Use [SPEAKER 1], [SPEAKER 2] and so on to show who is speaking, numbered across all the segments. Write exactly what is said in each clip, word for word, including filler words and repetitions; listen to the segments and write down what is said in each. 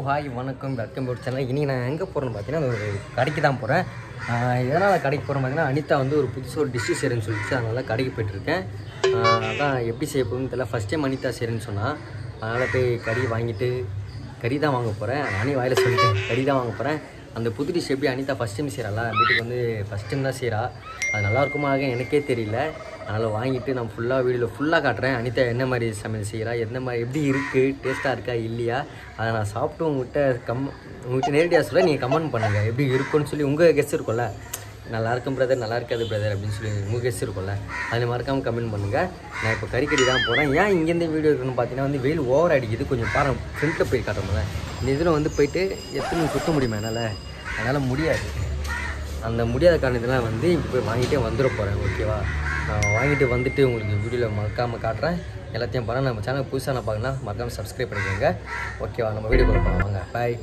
[SPEAKER 1] Hi வணக்கம் welcome back channel. இனி நான் எங்கே போகிறேன்னு பார்த்தீங்கன்னா ஒரு கடைக்கு தான் போகிறேன். எதனால் கடைக்கு போகிறேன் பார்த்தீங்கன்னா அனிதா வந்து ஒரு புதுசாக ஒரு டிஷ்ஷு செய்கிறேன்னு சொல்லிச்சு. அதனால கடைக்கு போய்ட்டுருக்கேன். அதான் எப்படி செய்ய போகுதுன்னு தெரியல. ஃபஸ்ட் டைம் அனிதா செய்கிறேன்னு சொன்னால் அதனால் போய் கறி வாங்கிட்டு கறி தான் வாங்க போகிறேன். நானே வாயில் சொல்லிட்டேன் கறி தான் வாங்க போகிறேன். அந்த புது டிஷ் எப்படி அனிதா ஃபஸ்ட் டைம் செய்கிறாளா, வீட்டுக்கு வந்து ஃபஸ்ட் டைம் தான் செய்கிறா. அது நல்லாயிருக்குமா எனக்கே தெரியல. அதனால் வாங்கிட்டு நான் ஃபுல்லாக வீடியோவில் ஃபுல்லாக காட்டுறேன். அனிதா என்ன மாதிரி சமையல் செய்கிறா, எந்த மாதிரி எப்படி இருக்குது, டேஸ்ட்டாக இருக்கா இல்லையா, அதை நான் சாப்பிட்டு உங்கள்கிட்ட கம் உங்கள்கிட்ட நேரடியாக சொல்ல நீங்கள் கமெண்ட் பண்ணுங்கள் எப்படி இருக்குன்னு சொல்லி. உங்கள் கெஸ்ட் இருக்கும்ல, நல்லா இருக்கும் பிரதர், நல்லா இருக்காது பிரதர் அப்படின்னு சொல்லி உங்கள் கெஸ்ட் இருக்கும்ல, அதில் மறக்காமல் கமெண்ட் பண்ணுங்கள். நான் இப்போ கறிக்கடி தான் போகிறேன். ஏன் இங்கேருந்து வீடியோ இருக்குன்னு பார்த்தீங்கன்னா வந்து வெயில் ஓவர் அடிக்குது. கொஞ்சம் பாருங்கள் ஃப்ரண்ட்டில் போய் காட்டுறோம்ல, இந்த இதில் வந்து போயிட்டு எத்தனை சுற்ற முடியுமா என்னால், அதனால் முடியாது. அந்த முடியாத காரணத்திலாம் வந்து இப்போ போய் வாங்கிட்டே வந்துட போகிறேன். ஓகேவா, நான் வாங்கிட்டு வந்துட்டு உங்களுக்கு வீடியோவில் மறக்காமல் காட்டுறேன். எல்லாத்தையும் பாருங்கள். நம்ம சேனல் புதுசாக நான் பார்க்கலாம் மறக்காமல் சப்ஸ்கிரைப் பண்ணிக்கோங்க. ஓகேவா, நம்ம வீடியோ போகலாம் வாங்க. பாய்.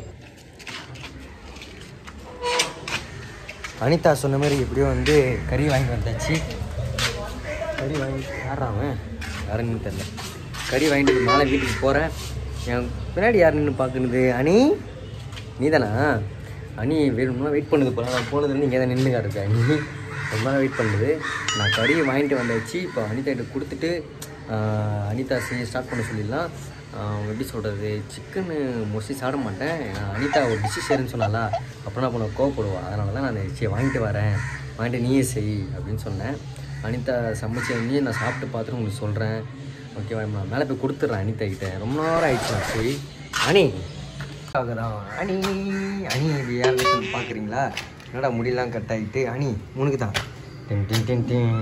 [SPEAKER 1] அனிதா சொன்ன மாதிரி எப்படியோ வந்து கறி வாங்கி வந்தாச்சு. கறி வாங்கி யாராம யாருன்னு தெரில. கறி வாங்கிட்டு மேலே வீட்டுக்கு போகிறேன். என் பின்னாடி யார் நின்று பார்க்குறது? அனி நீ தானா? அனி வேணும்னா வெயிட் பண்ணுது போல. நான் போனதுலேருந்து இங்கே தான் நின்றுக்கா இருக்கேன். அனி ரொம்ப நாள் வெயிட் பண்ணுது. நான் கறியை வாங்கிட்டு வந்தாச்சு. இப்போ அனிதா கிட்ட கொடுத்துட்டு அனிதா செய்ய ஸ்டார்ட் பண்ண சொல்லிடலாம். எப்படி சொல்கிறது, சிக்கனு மோஸ்ட்லி சாப்பிட மாட்டேன். நான் அனிதா ஒரு டிஷ்ஷு செய்கிறேன்னு சொன்னாலா, அப்புறம் நான் நான் கோவப்படுவாள். அதனால தான் நான் சரி வாங்கிட்டு வரேன், வாங்கிட்டு நீயே செய் அப்படின்னு சொன்னேன். அனிதா சமைச்சு வந்து நான் சாப்பிட்டு பார்த்துட்டு உங்களுக்கு சொல்கிறேன். ஓகேவா, நான் மேலே போய் கொடுத்துட்றேன் அனிதா கிட்டே. ரொம்ப நேரம் ஆயிடுச்சு. சரி அனி தான் அனி அனி இது யாருன்னு பார்க்குறீங்களா? என்னடா முடியலாம் கட் ஆகிட்டு. அனி உனக்கு தான் டென் டென் டென் டென்.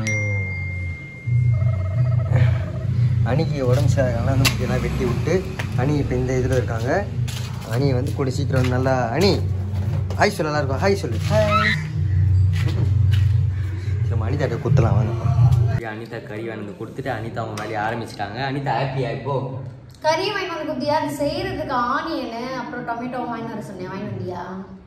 [SPEAKER 1] அணிக்கு உடம்பு சரியான முக்கியெல்லாம் வெட்டி விட்டு அணி இப்போ இந்த இதில் இருக்காங்க. அணி வந்து கூட சீக்கிரம் நல்லா. அணி ஹாய் சொல்ல நல்லா இருக்கும். ஹாய் சொல்லு. ஹாய். சரி அனிதாட்ட குத்தலாம் வாங்க. அனிதா கறி வாங்கி கொடுத்துட்டு அனிதா அவங்க வேலையை ஆரம்பிச்சிட்டாங்க. அனிதா ஹாப்பியா? இப்போ
[SPEAKER 2] கறி வாங்கி வந்து குத்தியா? அது செய்யறதுக்கு ஆனியனு அப்புறம் டொமேட்டோ வாங்கி வர சொன்னேன். வாங்கி வந்தியா?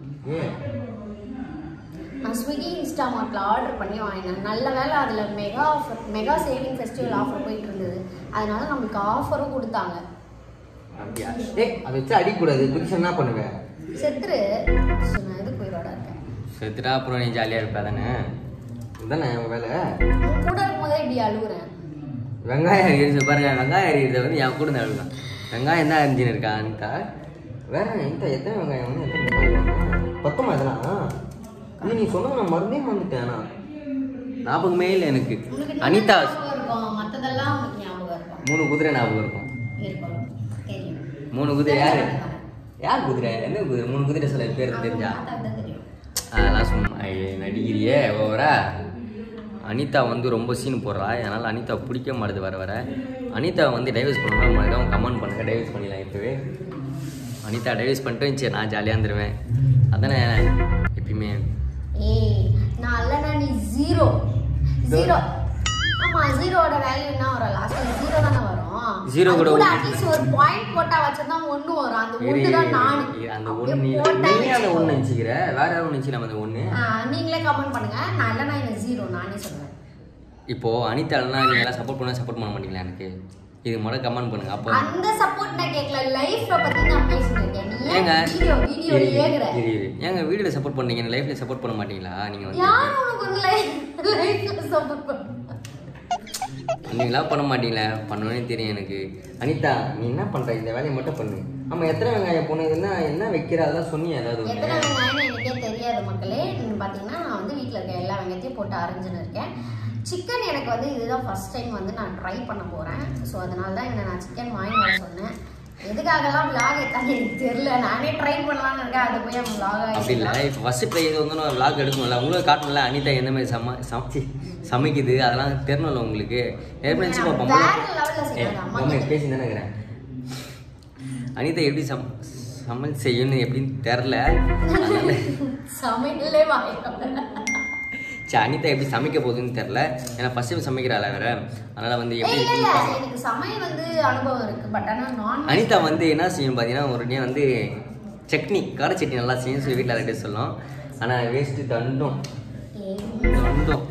[SPEAKER 2] நான் ஸ்விக்கி இன்ஸ்டாமார்ட்டில் ஆர்டர் பண்ணி வாங்கினேன். நல்ல வேலை அதில் mega offer, mega saving festival offer போயிட்டு இருந்தது. அதனால நம்மளுக்கு ஆஃபரும் கொடுத்தாங்க.
[SPEAKER 1] அப்படியா? ஏ அதை வச்சு அடிக்கூடாது. புதுசு என்ன பண்ணுவேன்?
[SPEAKER 2] செத்துரு. நான் எது போயிரோட இருக்கேன்.
[SPEAKER 1] செத்துட்டா அப்புறம் நீ ஜாலியாக இருப்பா தானே? இதுதானே என் வேலை.
[SPEAKER 2] கூட இருக்கும்போதே இப்படி அழுகுறேன்.
[SPEAKER 1] வெங்காயம் அரிஞ்சு பாருங்க. வெங்காயம் அரிக்கிறத வந்து என் கூட அழுதான். வெங்காயம் தான் அரிஞ்சின்னு இருக்கா அனிதா? வேற எந்த எத்தனை வெங்காயம் வந்து எத்தனை வெங்காயம் பத்தமா இதெல்லாம்? இது நீ சொன்ன நான் மறந்தே வந்துட்டேன். நான் ஞாபகமே இல்லை எனக்கு. அனிதா
[SPEAKER 2] மற்றதெல்லாம்
[SPEAKER 1] மூணு குதிரை ஞாபகம் இருக்கும். மூணு குதிரை யாரு யார் குதிரை? என்ன குதிரை? மூணு குதிரை சொல்ல பேர் தெரிஞ்சா? அதெல்லாம் சும்மா நடிக்கிறியே ஓவரா. அனிதா வந்து ரொம்ப சீன் போடுறா. அதனால் அனிதா பிடிக்க மாட்டுது வர வர. அனிதா வந்து டைவர்ஸ் பண்ணணும் மறக்காம கமெண்ட் பண்ணுங்க. டைவர்ஸ் பண்ணிடலாம் இப்போவே. அனிதா டைவர்ஸ் பண்ணிட்டு சரி நான் ஜாலியாக இருந்துருவேன். அதானே எப்பயுமே.
[SPEAKER 2] ஏய் நான் இல்லைனா நீ ஜீரோ ஜீரோ. ஆமாம், ஜீரோட வேல்யூ என்ன வரும்? லாஸ்ட்டில் ஜீரோ தானே வரும்.
[SPEAKER 1] ஜீரோ கூட
[SPEAKER 2] அட்லீஸ்ட் ஒரு பாயிண்ட் போட்டா வச்சா ஒன்று வரும். அந்த ஒன்று தான் நான்.
[SPEAKER 1] அந்த ஒன்று நீ அந்த ஒன்று நினச்சிக்கிற வேற யாரும் நினச்சி நம்ம அந்த ஒன்று.
[SPEAKER 2] நீங்களே கமெண்ட் பண்ணுங்க. நான் இல்லைனா என்ன ஜீரோ நானே சொல்லுவேன்.
[SPEAKER 1] இப்போது அனிதாலாம் நீங்கள் எல்லாம் சப்போர்ட் பண்ணால் சப்போர்ட் பண்ண மாட்டீங்களா எனக்கு? இது மட்டும் கமெண்ட் பண்ணுங்க. அப்போ
[SPEAKER 2] அந்த சப்போர்ட் நான் கேட்கல, லைஃப்ல பத்தி நான் பேசிட்டேன். நீ
[SPEAKER 1] ஏங்க
[SPEAKER 2] வீடியோ வீடியோ ஏகுற
[SPEAKER 1] ஏங்க வீடியோல சப்போர்ட் பண்ணீங்க, லைஃப்ல சப்போர்ட் பண்ண மாட்டீங்களா? நீங்க வந்து
[SPEAKER 2] யார் உனக்கு வந்து லைஃப்ல சப்போர்ட் பண்ண?
[SPEAKER 1] நீங்களா பண்ண மாட்டீங்களா? பண்ணணும்னு தெரியும் எனக்கு. அனிதா நீ என்ன பண்ற? இந்த வேலையை மட்டும் பண்ணு. ஆமா, எத்தனை வெங்காயம் போனதுன்னா என்ன வைக்கிற அதெல்லாம் சொன்னீங்க. ஏதாவது
[SPEAKER 2] எத்தனை வெங்காயம் எனக்கே தெரியாது மக்களே. நீங்க பாத்தீங்கன்னா நான் வந்து வீட்டுல இருக்க எல்லா வெங்காயத்தையும் போட்டு அரைஞ்சுன்னு இருக்கேன். சிக்கன் எனக்கு வந்து இதுதான் ஃபர்ஸ்ட் டைம் வந்து நான் ட்ரை பண்ண போகிறேன். ஸோ அதனால தான் என்ன நான் சிக்கன் வாங்கி வர சொன்னேன். எதுக்காகலாம் விளாக் எடுத்தாங்க எனக்கு தெரியல. நானே ட்ரை பண்ணலான்னு இருக்கேன். அது போய் அவங்க விளாக் ஆகி
[SPEAKER 1] அப்படி இல்லை. இப்போ ஃபஸ்ட்டு ட்ரை இது வந்து நான் விளாக் எடுக்கணும்ல, உங்களுக்கு காட்டணும்ல அனிதா எந்த மாதிரி சம சமைச்சி சமைக்குது அதெல்லாம் தெரியணும்ல உங்களுக்கு. ஏற்கனவே பேசி தானே இருக்கிறேன். அனிதா எப்படி சம் சமைச்சு செய்யணும் எப்படின்னு தெரில.
[SPEAKER 2] சமைக்கலே வாங்க.
[SPEAKER 1] சரி அனிதா எப்படி சமைக்க போகுதுன்னு தெரில. ஏன்னா ஃபர்ஸ்ட் டைம் சமைக்கிறாள் வேற. அதனால் வந்து எப்படி
[SPEAKER 2] எனக்கு சமையல் வந்து அனுபவம் இருக்குது. பட் ஆனால் நான்
[SPEAKER 1] அனிதா வந்து என்ன செய்யும் பார்த்தீங்கன்னா ஒரு டே வந்து சட்னி கார சட்னி நல்லா செய்யும் சொல்லி வீட்டில் அதை சொல்லலாம். ஆனால் வேஸ்ட்டு தண்டும் தண்டும்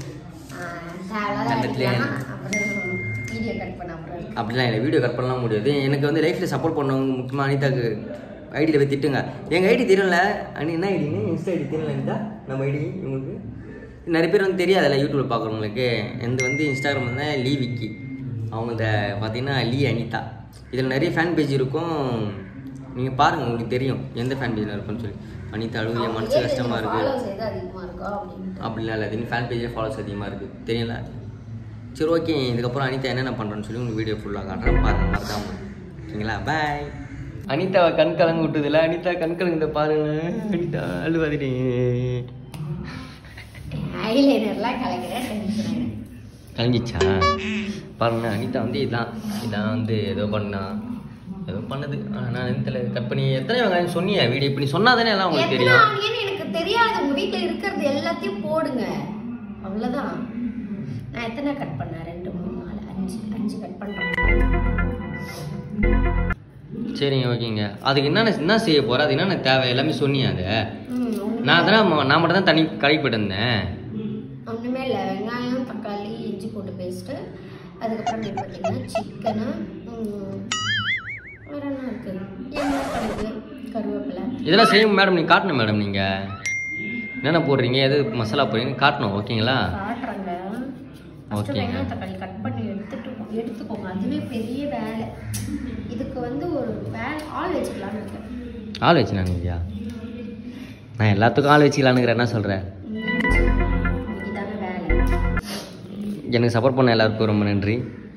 [SPEAKER 2] வீடியோ கட் பண்ண
[SPEAKER 1] அப்படிலாம் இல்லை. வீடியோ கட் பண்ணலாம் முடியாது. எனக்கு வந்து லைஃப்பில் சப்போர்ட் பண்ணவங்க முக்கியமாக அனிதாக்கு ஐடியில் போய் திட்டுங்க. எங்கள் ஐடி தெரியல அண்ணி, என்ன ஐடிங்க இன்ஸ்டா ஐடி தெரியல இருந்தா நம்ம ஐடி உங்களுக்கு நிறைய பேர் வந்து தெரியாதுல்ல யூடியூப்பில் பார்க்குறவங்களுக்கு. எந்த வந்து இன்ஸ்டாகிராம் வந்து லீ விக்கி, அவங்க இந்த பார்த்தீங்கன்னா லீ அனிதா, இதில் நிறைய ஃபேன் பேஜ் இருக்கும். நீங்கள் பாருங்கள் உங்களுக்கு தெரியும் எந்த ஃபேன் பேஜில் இருக்குன்னு சொல்லி. அனிதா அழுவு என் மனசு கஷ்டமாக இருக்குது அப்படிலாம் இல்லை, திடீர்னு ஃபேன் பேஜில் ஃபாலோஸ் அதிகமாக இருக்குது தெரியல. சரி ஓகே, இதுக்கப்புறம் அனிதா என்னென்ன பண்ணுறேன்னு சொல்லி உங்களுக்கு வீடியோ ஃபுல்லாக காட்டுறேன், பாருங்கள் மறக்காமல். ஓகேங்களா, பாய். அனிதாவை கண் கலங்க விட்டுதில்ல, அனிதா கண் கலங்க பாருங்க. அனிதா அழுவாதிட்டேன், கலங்கிச்சா பாருங்க. அனிதா வந்து இதான் இதான் வந்து ஏதோ பண்ணா ஏதோ பண்ணது. நான் அனிதால கட் பண்ணி எத்தனை வெங்காயம் சொன்னியா வீடியோ இப்படி சொன்னா தானே எல்லாம் உங்களுக்கு தெரியும்.
[SPEAKER 2] எனக்கு தெரியாது, உங்க வீட்டில் இருக்கிறது எல்லாத்தையும் போடுங்க அவ்வளோதான். நான் எத்தனை கட் பண்ணேன்? ரெண்டு மூணு நாலு அஞ்சு அஞ்சு கட் பண்ணுறேன்.
[SPEAKER 1] சரிங்க ஓகேங்க. அதுக்கு என்னென்ன என்ன செய்ய போகிறேன், அது என்னென்ன தேவை எல்லாமே சொன்னியா? அதை நான் அதெல்லாம் நான் மட்டும் தான் தனி கடைக்கு போயிட்டு இருந்தேன்.
[SPEAKER 2] ஒன்றுமே இல்லை, வெங்காயம் தக்காளி இஞ்சி போட்டு பேஸ்ட்டு, அதுக்கப்புறம் பார்த்தீங்கன்னா சிக்கனு, வேறு என்ன இருக்குது, எண்ணெய் கடுகு கருவேப்பிலை
[SPEAKER 1] இதெல்லாம் செய்யும் மேடம். நீங்கள் காட்டணும் மேடம், நீங்கள் என்னென்ன போடுறீங்க எது மசாலா போடுறீங்க காட்டணும். ஓகேங்களா,
[SPEAKER 2] காட்டுறாங்க.
[SPEAKER 1] ஓகே.
[SPEAKER 2] வெங்காயம் தக்காளி கட் பண்ணி எடுத்துட்டு எடுத்துக்கோங்க, அதுவே பெரிய வேலை. இதுக்கு வந்து ஒரு வேலை ஆள் வச்சுக்கலான்னு இருக்கேன்.
[SPEAKER 1] ஆள் வச்சுலான்னு இல்லையா? நான் எல்லாத்துக்கும் ஆள் வச்சுக்கலான்னுக்கிறேன். என்ன சொல்கிறேன்?
[SPEAKER 2] இதான வேலை.
[SPEAKER 1] எனக்கு சப்போர்ட் பண்ண எல்லாருக்கும் ரொம்ப நன்றி.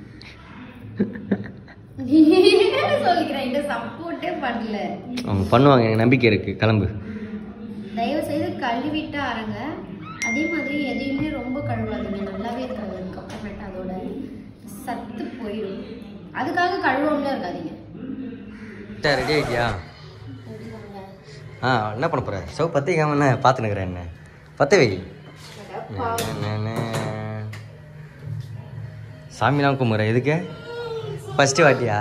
[SPEAKER 2] சொல்லிக்கிறேன், இந்த சப்போர்ட்டே பண்ணல.
[SPEAKER 1] அவங்க பண்ணுவாங்க, எனக்கு நம்பிக்கை இருக்குது. கிளம்பு.
[SPEAKER 2] தயவு செய்து கழுவிட்டு அரங்க. அதே மாதிரி எதையுமே ரொம்ப கழுவாதுங்க, நல்லாவே இருக்காது. அதுக்கப்புறமேட்டு அதோட சத்து போயிடும். அதுக்காக கழுவாமலே இருக்காதீங்க.
[SPEAKER 1] ரெடி ஆகிட்டியா? ஆ என்ன பண்ண போகிற? சோ பத்திக்காம என்ன பார்த்துனுக்குறேன், என்ன பத்த வை. சாமிலாம் கும்பிட்றேன் எதுக்கு? ஃபஸ்ட்டு வாட்டியா?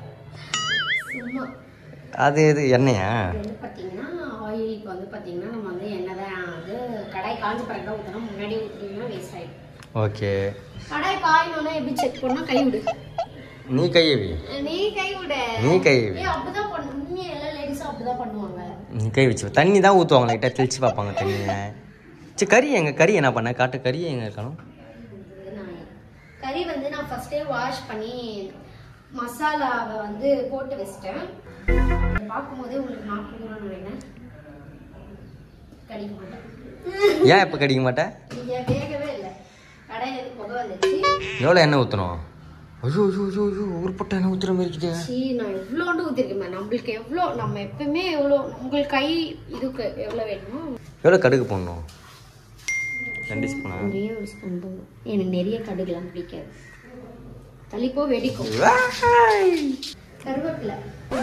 [SPEAKER 1] அது இது எண்ணெயா?
[SPEAKER 2] பார்த்தீங்கன்னா ஆயிலுக்கு வந்து பார்த்தீங்கன்னா நம்ம வந்து எண்ணெய் தான் அது கடாய் காஞ்ச பிறகு தான் ஊற்றணும். முன்னாடி ஊற்றிங்கன்னா வேஸ்ட் ஆகிடும்.
[SPEAKER 1] ஓகே.
[SPEAKER 2] கடாய் காயணும்னா எப்படி செக் பண்ணால் கை விடு.
[SPEAKER 1] நீ கையவி
[SPEAKER 2] நீ கை விட
[SPEAKER 1] நீ கையவி
[SPEAKER 2] அப்படிதான் பண்ணு. எல்லா லேடிஸும் அப்படிதான் பண்ணுவாங்க.
[SPEAKER 1] நீ கை வச்சு தண்ணி தான் ஊற்றுவாங்க, லைட்டாக தெளிச்சு பார்ப்பாங்க தண்ணியை. சரி கறி எங்க கறி என்ன பண்ண காட்டு, கறி எங்க இருக்கணும்?
[SPEAKER 2] கறி வந்து நான் ஃபர்ஸ்டே வாஷ் பண்ணி மசாலாவை வந்து போட்டு வச்சிட்டேன். பார்க்கும்போதே உங்களுக்கு நாற்பது நினைக்கிறேன். கடிக்க மாட்டேன்.
[SPEAKER 1] ஏன் இப்போ கடிக்க மாட்டேன்?
[SPEAKER 2] வேகவே இல்லை, கடையில புகை வந்துச்சு.
[SPEAKER 1] எவ்வளோ எண்ணெய் ஊற்றணும்? ஐயோ ஐயோ ஐயோ ஐயோ ஒரு பட்டை எண்ணெய் ஊற்றுற மாதிரி இருக்குது.
[SPEAKER 2] சீ, நான் எவ்வளோண்டு ஊற்றிருக்கேன். நம்மளுக்கு எவ்வளோ, நம்ம எப்பவுமே எவ்வளோ, உங்களுக்கு கை இதுக்கு எவ்வளோ வேணுமோ.
[SPEAKER 1] எவ்வளோ கடுகு போடணும்? ரெண்டு ஸ்பூனா?
[SPEAKER 2] ஒரே ஒரு ஸ்பூன் போதும். எனக்கு நிறைய கடுகுலாம் பிடிக்காது. தள்ளிப்போ வெடிக்கும். கருவேப்பிலை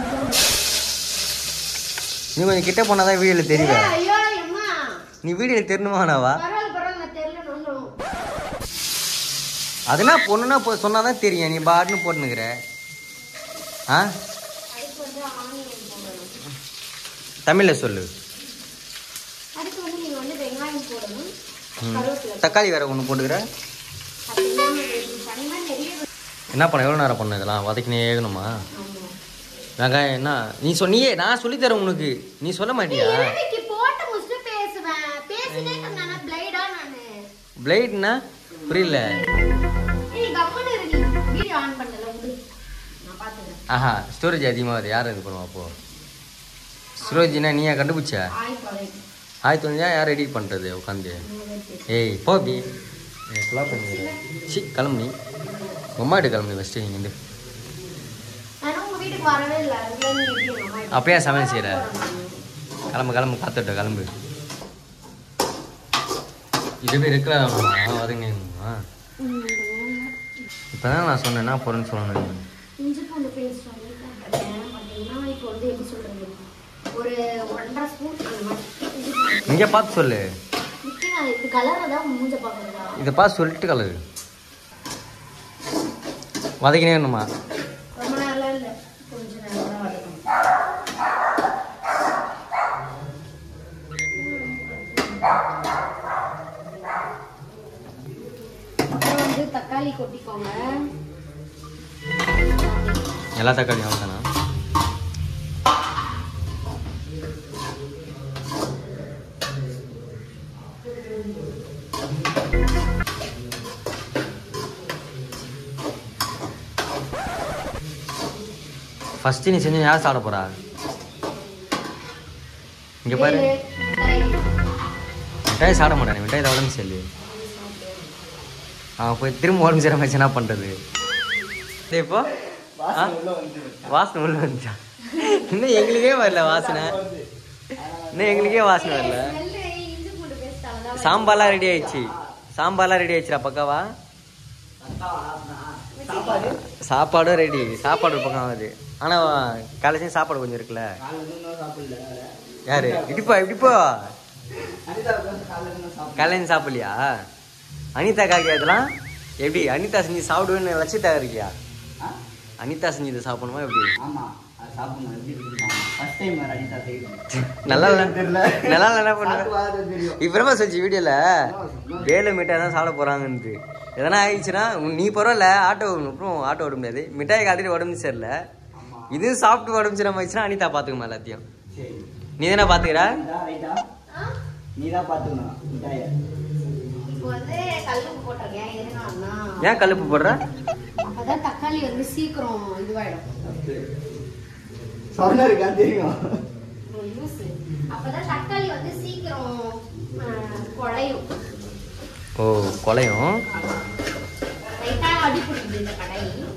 [SPEAKER 1] நீ கொஞ்சம் கிட்ட போனாதான் வீடியோல தெரியுது.
[SPEAKER 2] ஐயோ அம்மா,
[SPEAKER 1] நீ வீடியோல தெரியணுமானவா?
[SPEAKER 2] பரவாயில்ல பரவாயில்ல, நான் தெரியல நோண்டணும்.
[SPEAKER 1] அதுனா பொண்ணுன்னா போ சொன்னாதான் தெரியும். நீ பாட்டுன்னு போட்டுனுக்குற. ஆ
[SPEAKER 2] அதுக்கு வந்து ஆனியன் போடணும்.
[SPEAKER 1] தமிழ்ல சொல்லு.
[SPEAKER 2] அதுக்கு வந்து நீங்க வந்து வெங்காயம் போடணும், கருவேப்பிலை.
[SPEAKER 1] தக்காளி வேற ஒன்று போட்டுக்கிற. என்ன பண்ண எவ்வளோ நேரம் பண்ண இதெல்லாம் வதக்கினே ஏகணுமா? வெங்காயம் என்ன நீ சொன்னியே, நான் சொல்லித்தரேன் உனக்கு. நீ சொல்ல மாட்டியா? பிளேட்னா புரியல. ஆஹா, ஸ்டோரேஜ் அதிகமாகுது. யார் இது பண்ணுவா? அப்போ ஸ்டோரேஜ்னா நீயா கண்டுபிடிச்ச? ஆயிரத்தி தொண்ணூறு யார் எடிட் பண்ணுறது உட்காந்து? ஏய் போபி ஃபுல்லாக பண்ணிடுறேன். சி கிளம்பி அம்மாட்டு கிளம்பி ஃபஸ்ட்டு நீங்கள் வந்து அப்பயே சமையல் செய்கிற. கிளம்பு கிளம்பு காத்துட்ட கிளம்பு. இதுவே இருக்கிற வதங்கிமா. இப்போ தான் நான் சொன்னேன்னா பொருள்னு சொல்லணும். இங்கே பார்த்து சொல்லு. இதை பார்த்து சொல்லிட்டு கலரு வதக்கினே வேணுமா?
[SPEAKER 2] தக்காளி கொட்டிக்கோங்க.
[SPEAKER 1] எல்லா தக்காளியும் தானா? ஃபர்ஸ்ட் நீ செஞ்சு யார் சாப்பிட போறா? இங்க பாரு, மிட்டாய் சாப்பிட மாட்டானே, மிட்டாய் தான் உடம்பு சரி. அவன் போய் திரும்ப உடம்பு சரி வச்சு என்ன பண்றது? இப்போ வாசனை உள்ள வந்துச்சா? இன்னும் எங்களுக்கே வரல வாசனை, இன்னும் எங்களுக்கே வாசனை வரல. சாம்பார்லாம் ரெடி ஆயிடுச்சு, சாம்பார்லாம் ரெடி ஆயிடுச்சுடா பக்காவா. சாப்பாடும் ரெடி, சாப்பாடு ஒரு பக்கம் ஆகுது. ஆனா காலையில் சாப்பாடு கொஞ்சம் இருக்குல்ல. யாரு இடிப்பா இடிப்பா காலையில் சாப்பிடலையா? அனிதா காக்கி அதெல்லாம் எப்படி? அனிதா செஞ்சு சாப்பிடுவேன்னு லட்சியத்தாக இருக்கியா? அனிதா செஞ்சு இதை சாப்பிடணுமா எப்படி? நல்லா நல்லா என்ன பண்ணுவேன் இப்பறமா சொல்லிச்சு வீடியோல வேலை மிட்டாய் தான் சாப்பிட போறாங்கன்னு. எதனா ஆயிடுச்சுன்னா நீ பரவாயில்ல, ஆட்டோ அப்புறம் ஆட்டோ ஓட முடியாது. மிட்டாய் காட்டிட்டு உடம்பு சரியில்ல, இது சாப்பிட்டு உடம்பு சரியாம ஆயிடுச்சுன்னா அனிதா பாத்துக்குமா எல்லாத்தையும். நீ தானே பாத்துக்கிறா? ஏன் கல்லுப்பு போடுற?
[SPEAKER 2] அப்பதான் தக்காளி வந்து சீக்கிரம் இதுவாயிடும். அப்பதான் தக்காளி வந்து சீக்கிரம் குழையும்.
[SPEAKER 1] ஓ குழையும்.
[SPEAKER 2] அடி பிடிக்குது இந்த கடை.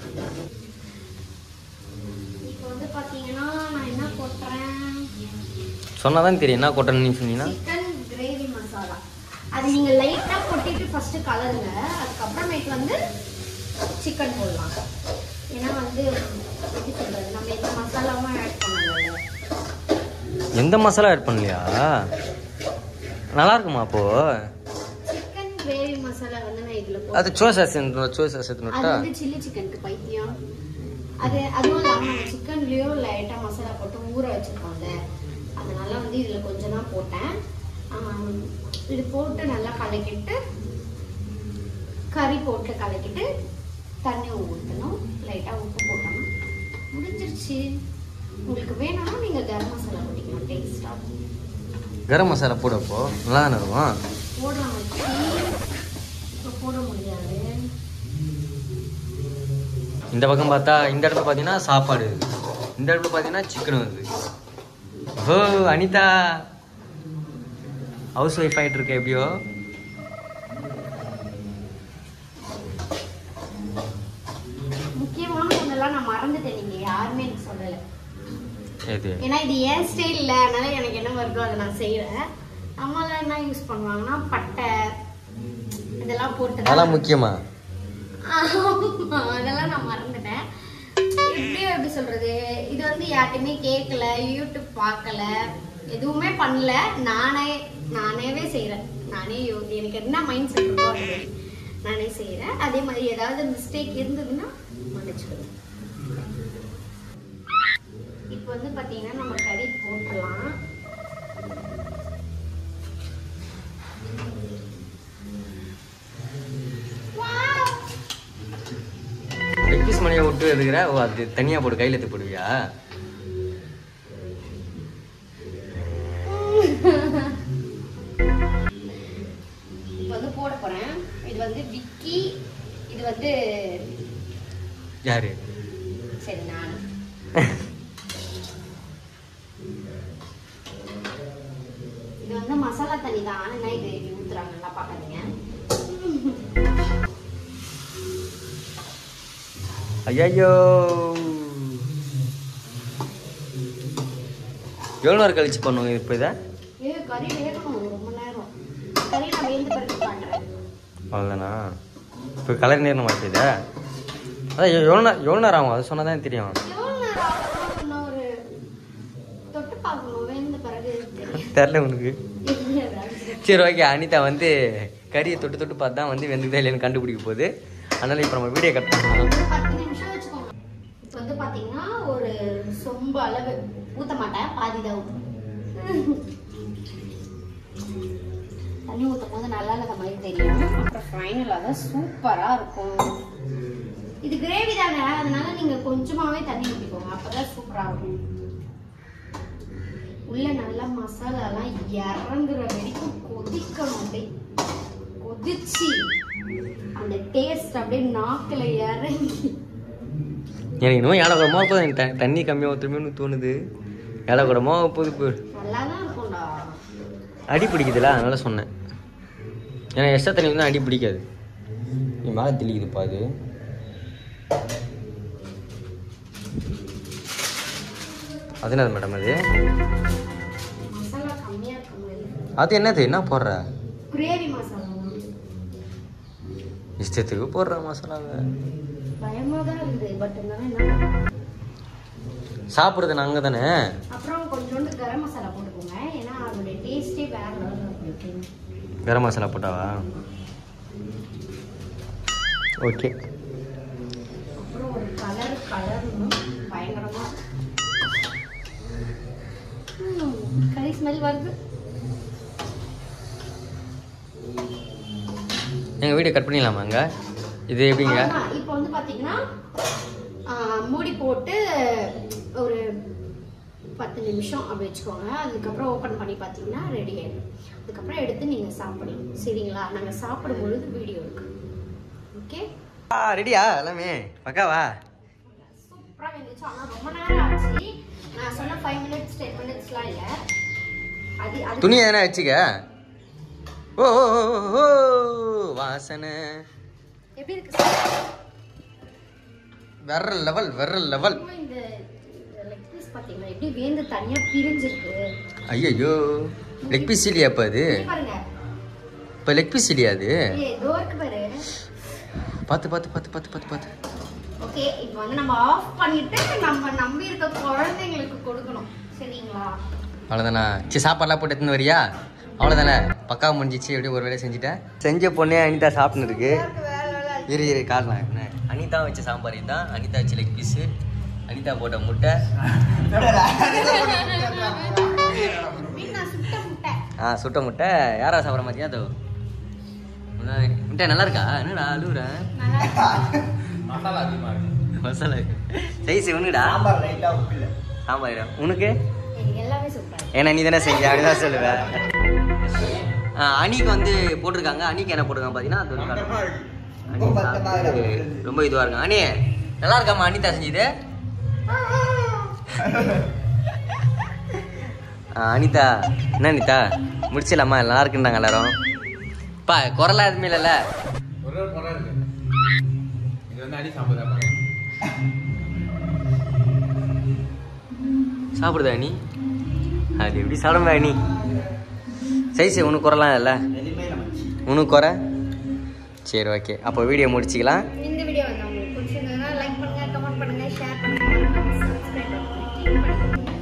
[SPEAKER 2] இப்போ வந்து பாத்தீங்கன்னா நான் என்ன கொட்டுறேன்
[SPEAKER 1] சொன்னாதான் தெரியும் என்ன கொட்டணும்னு. நீ சொன்னீங்கன்னா
[SPEAKER 2] சிக்கன் கிரேவி மசாலா, அது நீங்க லைட்டா கொட்டிட்டு ஃபர்ஸ்ட் கலருங்க. அதுக்கப்புறமேட்டு வந்து சிக்கன் போடலாம். ஏன்னா வந்து எப்படி சொல்றது, நம்ம எந்த மசாலாவும் ஆட் பண்ணல.
[SPEAKER 1] எந்த மசாலா ஆட் பண்ணலையா? நல்லா இருக்குமா அப்போ?
[SPEAKER 2] சிக்கன் கிரேவி மசாலா வந்து நான் இதுல போடுறேன்.
[SPEAKER 1] அது சோயா சாஸ் சோயா சாஸ் எடுத்துட்டா.
[SPEAKER 2] அது வந்து சில்லி சிக்கனுக்கு பைத்தியம். அது அதுவும் இல்லாம நம்ம சிக்கன்லயோ லைட்டா மசாலா போட்டு ஊற வச்சிருக்கோம்ல, அதனால வந்து இதுல கொஞ்சம் தான் போட்டேன். இது போட்டு நல்லா கலக்கிட்டு கறி போட்டு கலக்கிட்டு தண்ணி ஊற்றணும். லைட்டாக உப்பு போட்டோம்னா முடிஞ்சிருச்சு. உங்களுக்கு வேணும்னா நீங்கள் கரம் மசாலா போட்டிக்கலாம், டேஸ்டாக.
[SPEAKER 1] கரம் மசாலா போடப்போ நல்லா தானே இருக்கும்.
[SPEAKER 2] போடலாம் வச்சு இப்போ போட முடியாது.
[SPEAKER 1] இந்த பக்கம் பார்த்தா இந்த இடத்துல பார்த்தீங்கன்னா சாப்பாடு, இந்த இடத்துல பார்த்தீங்கன்னா சிக்கன் வருது. ஓ அனிதா ஹவுஸ் ஒய்ஃப் ஆகிட்டு இருக்க எப்படியோ.
[SPEAKER 2] முக்கியமான ஒன்றெல்லாம் நான் மறந்துட்டேன், நீங்க யாருமே எனக்கு சொல்லலை.
[SPEAKER 1] எது?
[SPEAKER 2] ஏன்னா இது ஏன் ஸ்டைல் இல்லை, அதனால எனக்கு என்ன வருதோ அதை நான் செய்யறேன். நம்மளாம் என்ன யூஸ் பண்ணுவாங்கன்னா பட்டை இதெல்லாம் போட்டு.
[SPEAKER 1] அதெல்லாம் முக்கியமா?
[SPEAKER 2] அதெல்லாம் நான் மறந்துட்டேன். எப்படியோ எப்படி சொல்றது, இது வந்து யார்ட்டையுமே கேட்கல, யூடியூப் பார்க்கல, எதுவுமே பண்ணல. நானே நானேவே செய்யறேன். நானே எனக்கு என்ன மைண்ட் செட் இருக்கோ அது நானே செய்யறேன். அதே மாதிரி ஏதாவது மிஸ்டேக் இருந்ததுன்னா மன்னிச்சுக்கணும். இப்போ வந்து பாத்தீங்கன்னா நம்ம கறி போட்டுடலாம்.
[SPEAKER 1] லெக் பீஸ் மணியை விட்டு எடுக்கிற. ஓ அது தனியாக போடு, கையில் எடுத்து போடுவியா?
[SPEAKER 2] இப்போ வந்து போட போறேன். இது வந்து விக்கி, இது வந்து
[SPEAKER 1] யாரு?
[SPEAKER 2] சரி நான். இது வந்து மசாலா தண்ணி தான், ஆனா இது ஊத்துறாங்க, நல்லா பாக்காதீங்க.
[SPEAKER 1] ஐயோ எவ்வளோ நேரம் கழிச்சு பண்ணுவோம் இப்போ இதை?
[SPEAKER 2] ஏ கறி வேகணும் ரொம்ப நேரம். கறி நான் வேந்து பிறகு காட்டுறேன்.
[SPEAKER 1] அவ்வளோதானா? இப்போ கலர் நேரம் மாட்டேதா? அதான் எவ்வளோ நேரம் எவ்வளோ நேரம் ஆகும் அது சொன்னால் தான் தெரியும்.
[SPEAKER 2] எவ்வளோ நேரம் ஆகும்? ஒரு தொட்டு பார்க்கணும், வேந்த பிறகு
[SPEAKER 1] தெரில உனக்கு. சரி ஓகே, அனிதா வந்து கறியை தொட்டு தொட்டு பார்த்து தான் வந்து வெந்துதா இல்லைன்னு கண்டுபிடிக்க போகுது. அதனால இப்போ நம்ம வீடியோ கட் பண்ணலாம்.
[SPEAKER 2] பத்து நிமிஷம் வச்சுக்கோங்க. இப்போ வந்து பார்த்தீங்கன்னா ஒரு சொம்பு அளவு ஊற்ற மாட்டேன், பாதி தான் ஊற்றும். தண்ணி ஊற்றும் போது நல்லா இல்லாத மாதிரி தெரியும். அப்புறம் ஃபைனலாக தான் சூப்பராக இருக்கும். இது கிரேவி தானே, அதனால நீங்கள் கொஞ்சமாகவே தண்ணி ஊற்றிக்கோங்க, அப்போ தான் சூப்பராக இருக்கும். உள்ள நல்லா மசாலாலாம் இறங்குற வரைக்கும் கொதிக்கணும். அப்படியே குதிச்சு அந்த டேஸ்ட் அப்படியே நாக்குல இறங்கி
[SPEAKER 1] எனக்கு இன்னும் ஏழகுடமா போகுது. தண்ணி கம்மியாக ஊற்றுமேனு தோணுது. ஏழகுடமா போகுது இப்போ.
[SPEAKER 2] நல்லா தான் இருக்கும்டா.
[SPEAKER 1] அடி பிடிக்குதுல அதனால சொன்னேன். ஏன்னா எக்ஸ்ட்ரா தண்ணி வந்து அடி பிடிக்காது. நீ மேலே தெளிக்குதுப்பா அது. அது என்னது மேடம் அது?
[SPEAKER 2] மசாலா கம்மியா இருக்க மாதிரி.
[SPEAKER 1] அது என்னது? என்ன போடுற?
[SPEAKER 2] கிரேவி மசாலா.
[SPEAKER 1] இஷ்டத்துக்கு போடுற மசாலாவை.
[SPEAKER 2] பயமா தான் இருந்து பட் என்ன
[SPEAKER 1] சாப்பிடுறது நாங்க தானே.
[SPEAKER 2] அப்புறம் கொஞ்சோண்டு கரம் மசாலா போட்டுக்கோங்க. ஏன்னா அதோட டேஸ்டே வேற லெவல்ல இருக்கும்.
[SPEAKER 1] கரம் மசாலா போட்டாவா? ஓகே.
[SPEAKER 2] அப்புறம் ஒரு கலர் கலர்னும் பயங்கரமா கறி ஸ்மெல் வருது.
[SPEAKER 1] எங்கள் வீடியோ கட் பண்ணிடலாமாங்க? இது எப்படிங்க?
[SPEAKER 2] இப்போ வந்து பார்த்தீங்கன்னா மூடி போட்டு ஒரு பத்து நிமிஷம் அப்படி வச்சுக்கோங்க. அதுக்கப்புறம் ஓப்பன் பண்ணி பார்த்தீங்கன்னா ரெடி ஆயிடும். அதுக்கப்புறம் எடுத்து நீங்கள் சாப்பிடணும். சரிங்களா? நாங்கள் சாப்பிடும் பொழுது வீடியோ இருக்கு. ஓகே
[SPEAKER 1] ஆ ரெடியா எல்லாமே? பக்காவா?
[SPEAKER 2] சூப்பராக இருந்துச்சு. ஆனால் ரொம்ப நேரம் ஆச்சு. நான் சொன்ன ஃபைவ் மினிட்ஸ் டென் மினிட்ஸ்லாம் இல்லை. அது அது
[SPEAKER 1] துணி எதனா வச்சுக்க. ஓ ஓ வாசனை
[SPEAKER 2] எப்படி இருக்கு?
[SPEAKER 1] வேற லெவல் வேற லெவல்.
[SPEAKER 2] இந்த லெக் பீஸ் பார்த்தீங்களா எப்படி வேந்து தனியாக பிரிஞ்சிருக்கு.
[SPEAKER 1] ஐயோ லெக் பீஸ் இல்லையா இப்போ அது?
[SPEAKER 2] பாருங்க
[SPEAKER 1] இப்போ லெக் பீஸ் இல்லையா அது?
[SPEAKER 2] ஏதோ இருக்கு பாரு.
[SPEAKER 1] பார்த்து பார்த்து பார்த்து பார்த்து பார்த்து பார்த்து.
[SPEAKER 2] ஓகே இப்போ வந்து நம்ம ஆஃப் பண்ணிட்டு நம்ம நம்பி இருக்க குழந்தைங்களுக்கு கொடுக்கணும். சரிங்களா?
[SPEAKER 1] அவ்வளோதானா? சரி சாப்பாடுலாம் போட்டு எடுத்துன்னு வரியா? அவ்வளோதானே பக்கா முடிஞ்சிச்சு. எப்படி ஒரு வேலையை செஞ்சுட்டேன். செஞ்ச பொண்ணே அனிதா சாப்பிட்னு இருக்கு. இரு இரு காரணம் என்ன? அனிதா வச்ச சாம்பார் இதுதான். அனிதா வச்ச லெக் பீஸு. அனிதா போட்ட முட்டை. ஆ சுட்ட முட்டை. யாரா சாப்பிட்ற மாதிரியா? அதோ முட்டை நல்லா இருக்கா? என்னடா அழுவுற? மசாலா சைஸ் ஒன்றுடா. சாம்பார் உனக்கு
[SPEAKER 2] எல்லாமே சூப்பர்.
[SPEAKER 1] ஏன்னா நீ தானே செஞ்ச அப்படிதான் சொல்லுவேன். அணிக்கு வந்து போட்டிருக்காங்க. அணிக்கு என்ன போட்டிருக்காங்க பார்த்தீங்கன்னா ரொம்ப இதுவாக இருக்கும். அணி நல்லா இருக்காமா? அனிதா செஞ்சது. அனிதா என்ன அனிதா முடிச்சிடலாமா? நல்லா இருக்குன்றாங்க எல்லாரும். பா குரலா எதுவுமே இல்லைல்ல? சாப்பிடுதா அணி? அது எப்படி சாப்பிடுமா அணி? சைஸ் உனக்கு குறைலாம் இல்லை? உனக்கு குறை? சரி ஓகே. அப்போ வீடியோ முடிச்சிக்கலாம்.
[SPEAKER 2] இந்த வீடியோ வந்து உங்களுக்கு பிடிச்சிருந்ததுன்னா லைக் பண்ணுங்க, கமெண்ட் பண்ணுங்க, ஷேர் பண்ணுங்க, சப்ஸ்கிரைப் பண்ணுங்க.